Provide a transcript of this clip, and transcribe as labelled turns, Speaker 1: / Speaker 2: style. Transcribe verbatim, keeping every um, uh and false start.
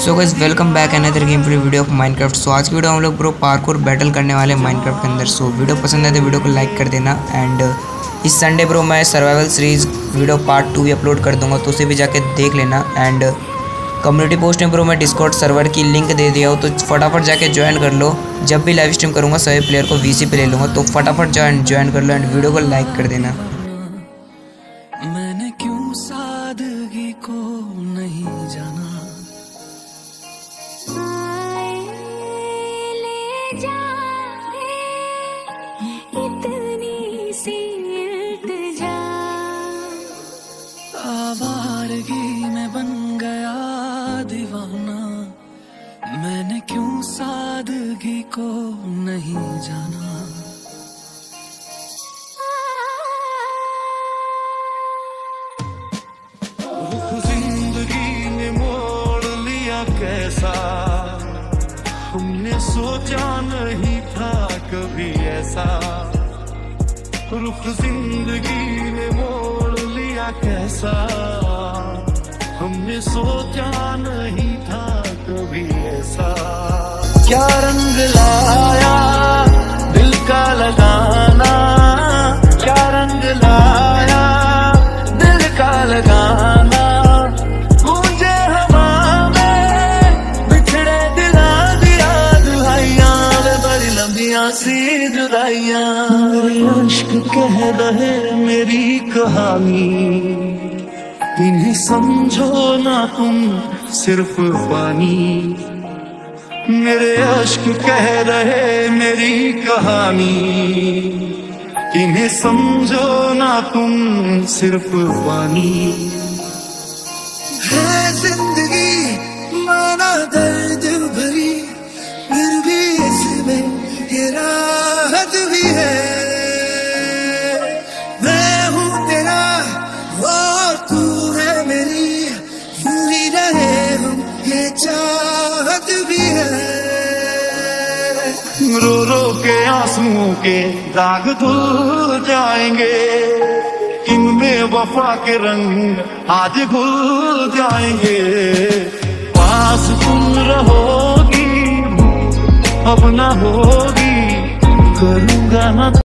Speaker 1: So guys welcome back another game play video of Minecraft. So आज की video हम लोग ब्रो पार्कोर बैटल करने वाले माइनक्राफ्ट के अंदर। सो वीडियो पसंद है तो वीडियो को लाइक कर देना। एंड इस संडे ब्रो मैं survival series video part two भी अपलोड कर दूंगा, तो उसे भी जाके देख लेना। एंड कम्युनिटी पोस्ट में ब्रो मैं डिस्कॉर्ड सर्वर की लिंक दे दिया हो, तो फटाफट जाके ज्वाइन कर लो। जब भी लाइव स्ट्रीम करूँगा सभी प्लेयर को वीसी पे ले लूँगा, तो फटाफट ज्वाइन ज्वाइन कर लो एंड वीडियो को लाइक कर देना।
Speaker 2: मैंने क्यों सादगी को नहीं जाना, ले जाए इतनी सी इल्तिजा, आवारगी में बन गया दीवाना। मैंने क्यों सादगी को नहीं जाना। जिंदगी ने मोड़ लिया कैसा, हमने सोचा नहीं था कभी ऐसा। रुख जिंदगी ने मोड़ लिया कैसा, हमने सोचा नहीं था कभी ऐसा। क्या रंग लाया दिल का लगाना, क्या रंग लाया दिल का लगाना। मुझे हवा में बिछड़े दिला दिया दुहाइयां, बड़ी लंबियां सी जुदाइयां। इश्क कह रहे मेरी कहानी, इन्हें समझो ना तुम सिर्फ पानी। मेरे अश्क कह रहे मेरी कहानी, इन्हें समझो ना तुम सिर्फ पानी। है जिंदगी माना दर्द भरी, फिर भी इसमें ये राहत भी है। मैं हूँ तेरा और तू है मेरी, यूं ही रहे हम ये चाहत भी है। रो रो के आंसुओं के दाग धुल जाएंगे, इनमें वफा के रंग आज घुल जाएंगे। पास तुम रहोगी अब ना होगी, करूँगा ना